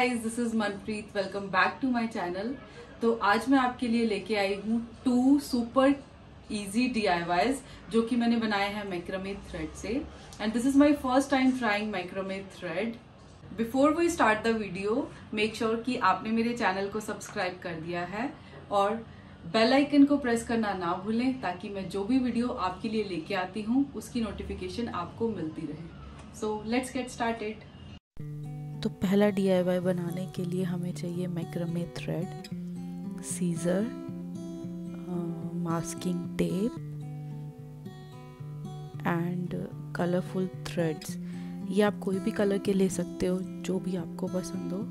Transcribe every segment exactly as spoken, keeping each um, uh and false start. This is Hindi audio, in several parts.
Guys, this is Manpreet. Welcome back to my channel. तो आज मैं आपके लिए लेके आई हूँ टू सुपर इजी डीआईवाईज जो कि मैंने बनाए हैं मैक्रामे थ्रेड से। And this is my first time trying macrame thread. Before we start the video, make sure कि आपने मेरे चैनल को सब्सक्राइब कर दिया है और बेल आइकन को प्रेस करना ना भूलें ताकि मैं जो भी वीडियो आपके लिए लेके आती हूँ उसकी नोटिफिकेशन आपको मिलती रहे। So let's get started. तो पहला डीआईवाई बनाने के लिए हमें चाहिए macrame thread, scissor, masking tape and colourful threads. ये आप कोई भी कलर के ले सकते हो, जो भी आपको पसंद हो।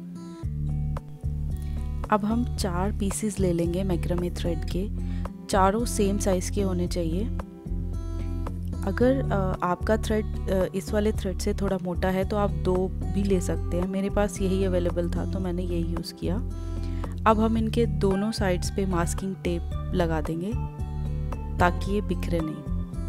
अब हम चार पीसेस ले लेंगे मैक्रामे थ्रेड के। चारों सेम साइज़ के होने चाहिए। अगर आपका थ्रेड इस वाले थ्रेड से थोड़ा मोटा है तो आप दो भी ले सकते हैं। मेरे पास यही अवेलेबल था तो मैंने यही यूज़ किया। अब हम इनके दोनों साइड्स पे मास्किंग टेप लगा देंगे ताकि ये बिखरे नहीं।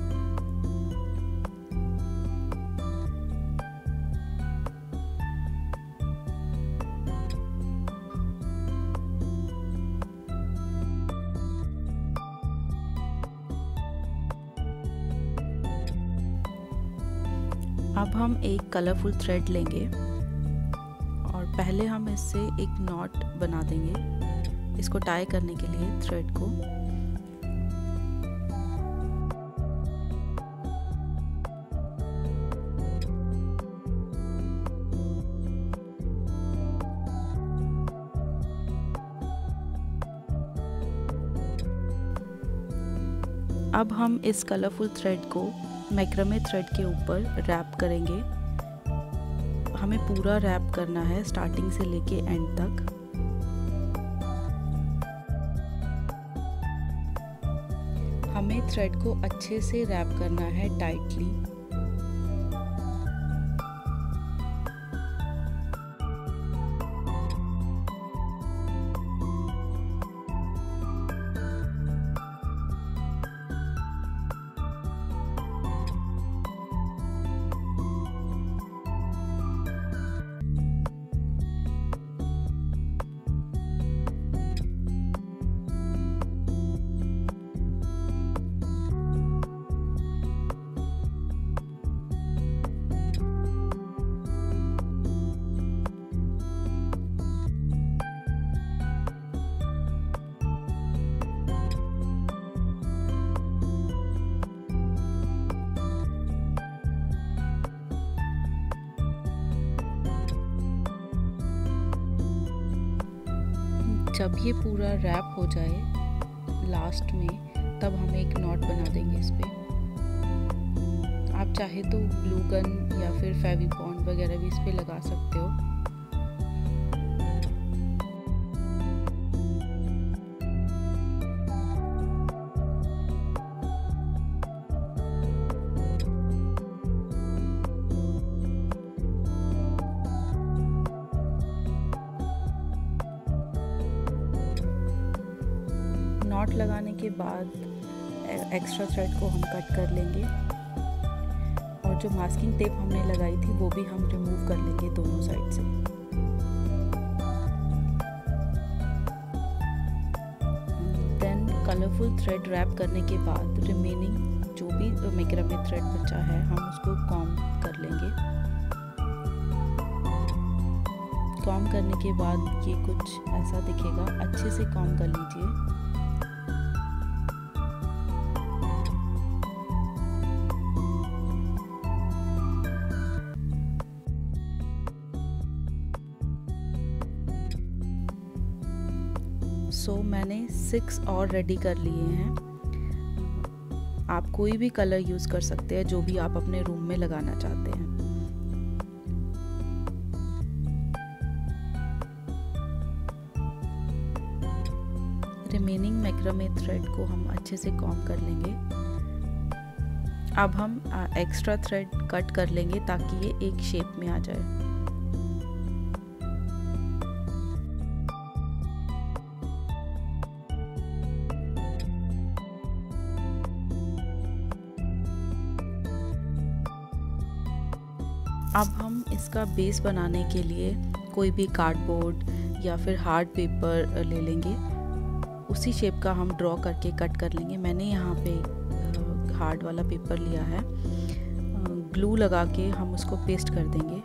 अब हम एक कलरफुल थ्रेड लेंगे और पहले हम इससे एक नॉट बना देंगे इसको टाई करने के लिए थ्रेड को। अब हम इस कलरफुल थ्रेड को मैक्रामे थ्रेड के ऊपर रैप करेंगे। हमें पूरा रैप करना है स्टार्टिंग से लेके एंड तक। हमें थ्रेड को अच्छे से रैप करना है टाइटली। जब ये पूरा रैप हो जाए लास्ट में, तब हम एक नॉट बना देंगे इस पे। आप चाहे तो ग्लू गन या फिर फेविबॉन्ड वगैरह भी इस पे लगा सकते हो। नॉट लगाने के बाद एक्स्ट्रा थ्रेड को हम कट कर लेंगे और जो मास्किंग टेप हमने लगाई थी वो भी हम रिमूव कर लेंगे दोनों साइड से। देन कलरफुल थ्रेड रैप करने के बाद रिमेनिंग जो भी मैक्रामे थ्रेड बचा है हम उसको कॉम कर लेंगे। कॉम करने के बाद ये कुछ ऐसा दिखेगा। अच्छे से कॉम कर लीजिए। सो so, मैंने सिक्स और रेडी कर लिए हैं। आप कोई भी कलर यूज़ कर सकते हैं जो भी आप अपने रूम में लगाना चाहते हैं। रिमेनिंग मैक्रामे थ्रेड को हम अच्छे से कॉम कर लेंगे। अब हम एक्स्ट्रा थ्रेड कट कर लेंगे ताकि ये एक शेप में आ जाए। अब हम इसका बेस बनाने के लिए कोई भी कार्डबोर्ड या फिर हार्ड पेपर ले लेंगे, उसी शेप का हम ड्रॉ करके कट कर लेंगे। मैंने यहाँ पे हार्ड वाला पेपर लिया है, ग्लू लगा के हम उसको पेस्ट कर देंगे।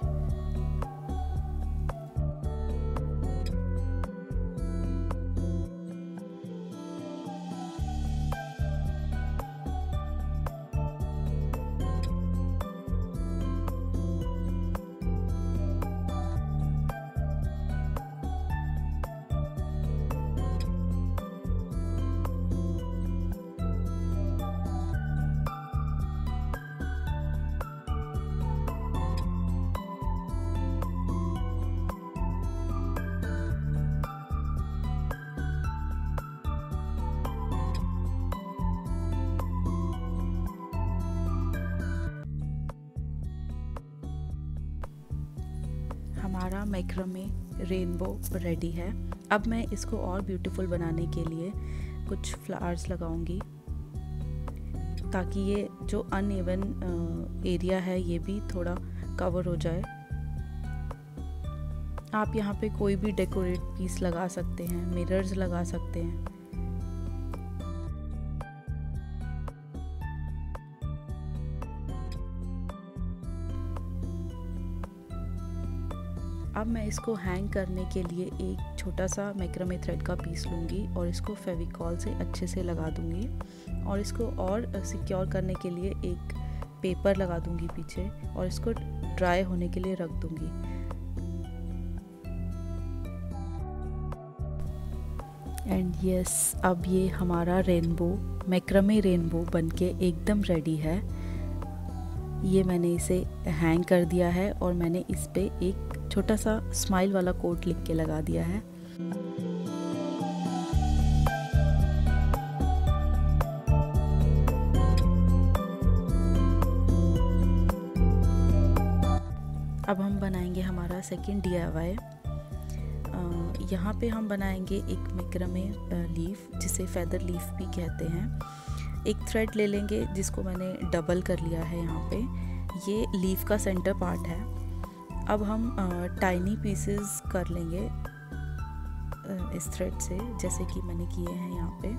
हमारा मैक्रामे रेनबो रेडी है। अब मैं इसको और ब्यूटीफुल बनाने के लिए कुछ फ्लावर्स लगाऊंगी, ताकि ये जो अनइवन एरिया है ये भी थोड़ा कवर हो जाए। आप यहाँ पे कोई भी डेकोरेट पीस लगा सकते हैं, मिरर्स लगा सकते हैं। अब मैं इसको हैंग करने के लिए एक छोटा सा मैक्रामे थ्रेड का पीस लूँगी और इसको फेविकॉल से अच्छे से लगा दूँगी, और इसको और सिक्योर करने के लिए एक पेपर लगा दूँगी पीछे, और इसको ड्राई होने के लिए रख दूँगी। एंड यस, अब ये हमारा रेनबो मैक्रामे रेनबो बनके एकदम रेडी है। ये मैंने इसे हैंग कर दिया है और मैंने इस पे एक छोटा सा स्माइल वाला कोट लिख के लगा दिया है। अब हम बनाएंगे हमारा सेकंड डी आई वाई। यहाँ पे हम बनाएंगे एक मैक्रामे लीफ, जिसे फेदर लीफ भी कहते हैं। एक थ्रेड ले लेंगे जिसको मैंने डबल कर लिया है। यहाँ पे ये लीफ का सेंटर पार्ट है। अब हम टाइनी पीसेस कर लेंगे uh, इस थ्रेड से, जैसे कि मैंने किए हैं यहाँ पे।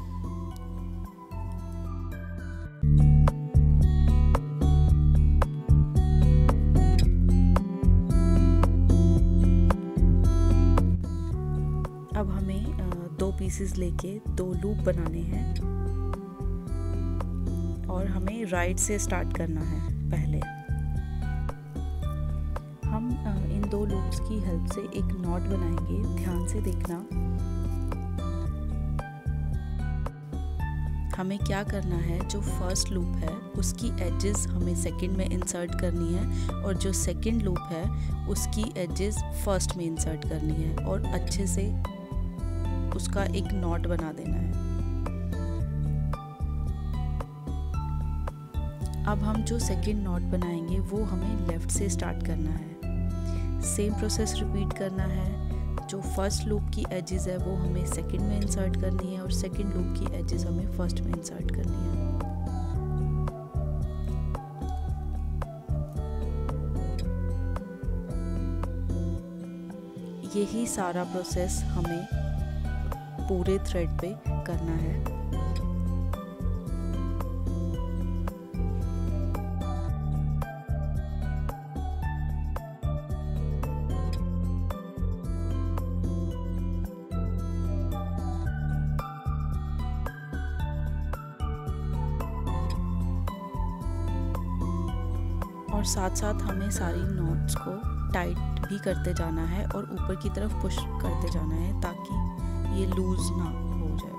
अब हमें uh, दो पीसेस लेके दो लूप बनाने हैं, और हमें राइट से स्टार्ट करना है। पहले हम इन दो लूप्स की हेल्प से एक नॉट बनाएंगे। ध्यान से देखना। हमें क्या करना है, जो फर्स्ट लूप है उसकी एजेस हमें सेकंड में इंसर्ट करनी है, और जो सेकंड लूप है उसकी एजेस फर्स्ट में इंसर्ट करनी है, और अच्छे से उसका एक नॉट बना देना है। अब हम जो सेकंड नॉट बनाएंगे वो हमें लेफ्ट से स्टार्ट करना है। सेम प्रोसेस रिपीट करना है। जो फर्स्ट लूप की एजेस है वो हमें सेकंड में इंसर्ट करनी है, और सेकंड लूप की एजेस हमें फर्स्ट में इंसर्ट करनी है। यही सारा प्रोसेस हमें पूरे थ्रेड पे करना है। और साथ साथ हमें सारी नॉट्स को टाइट भी करते जाना है और ऊपर की तरफ पुश करते जाना है, ताकि ये लूज ना हो जाए।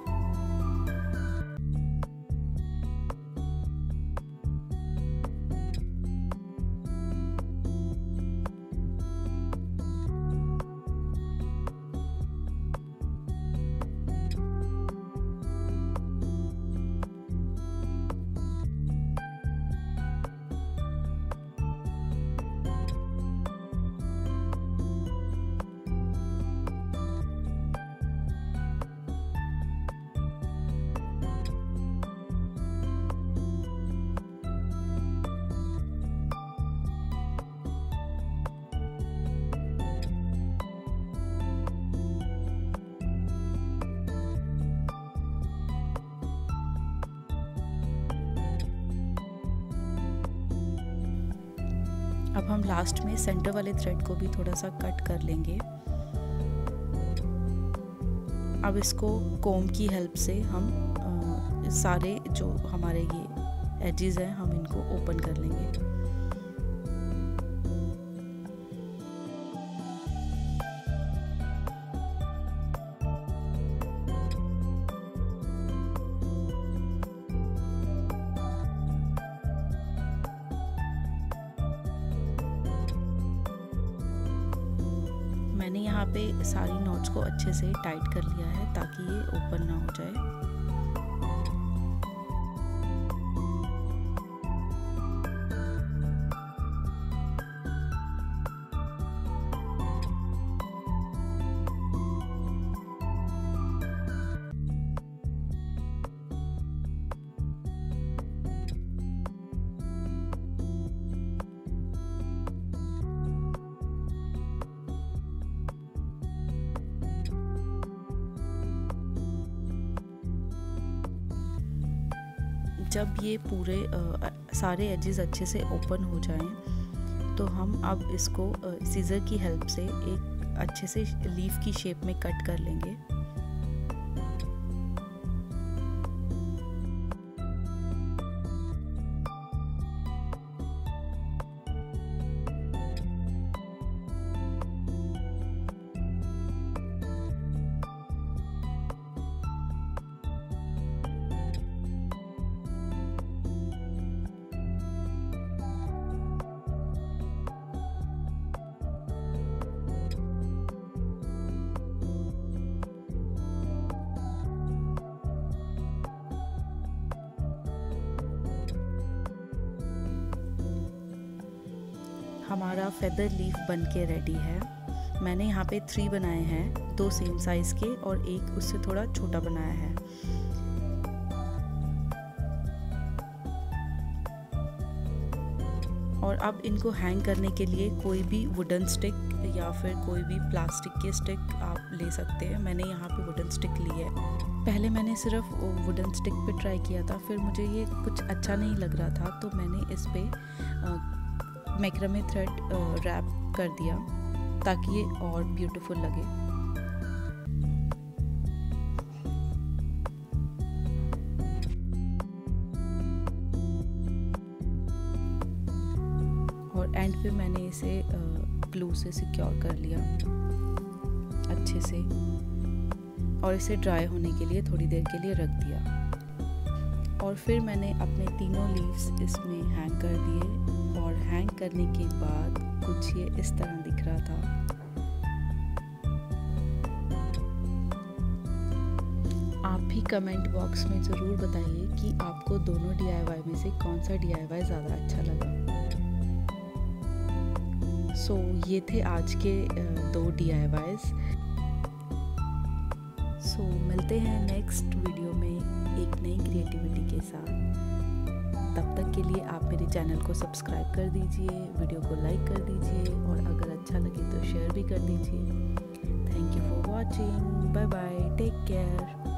अब हम लास्ट में सेंटर वाले थ्रेड को भी थोड़ा सा कट कर लेंगे। अब इसको कोम की हेल्प से हम आ, सारे जो हमारे ये एजेस हैं हम इनको ओपन कर लेंगे। मैंने यहाँ पे सारी नॉट्स को अच्छे से टाइट कर लिया है ताकि ये ओपन ना हो जाए। जब ये पूरे आ, सारे एजेस अच्छे से ओपन हो जाएं तो हम अब इसको सीजर की हेल्प से एक अच्छे से लीफ की शेप में कट कर लेंगे। हमारा फेदर लीफ बन के रेडी है। मैंने यहाँ पे थ्री बनाए हैं, दो सेम साइज़ के और एक उससे थोड़ा छोटा बनाया है। और अब इनको हैंग करने के लिए कोई भी वुडन स्टिक या फिर कोई भी प्लास्टिक के स्टिक आप ले सकते हैं। मैंने यहाँ पे वुडन स्टिक ली है। पहले मैंने सिर्फ वुडन स्टिक पे ट्राई किया था, फिर मुझे ये कुछ अच्छा नहीं लग रहा था तो मैंने इस पे मैक्रामे थ्रेड रैप कर दिया ताकि ये और ब्यूटीफुल लगे। और एंड पे मैंने इसे ग्लू से सिक्योर कर लिया अच्छे से और इसे ड्राई होने के लिए थोड़ी देर के लिए रख दिया। और फिर मैंने अपने तीनों लीव्स इसमें हैंग कर दिए और हैंग करने के बाद कुछ ये इस तरह दिख रहा था। आप भी कमेंट बॉक्स में ज़रूर बताइए कि आपको दोनों डी आई वाई में से कौन सा डी आई वाई ज़्यादा अच्छा लगा। सो so, ये थे आज के दो डी आई वाईज़। सो मिलते हैं नेक्स्ट वीडियो में एक नई क्रिएटिविटी के साथ। तब तक के लिए आप मेरे चैनल को सब्सक्राइब कर दीजिए, वीडियो को लाइक कर दीजिए और अगर अच्छा लगे तो शेयर भी कर दीजिए। Thank you for watching. Bye bye, take care.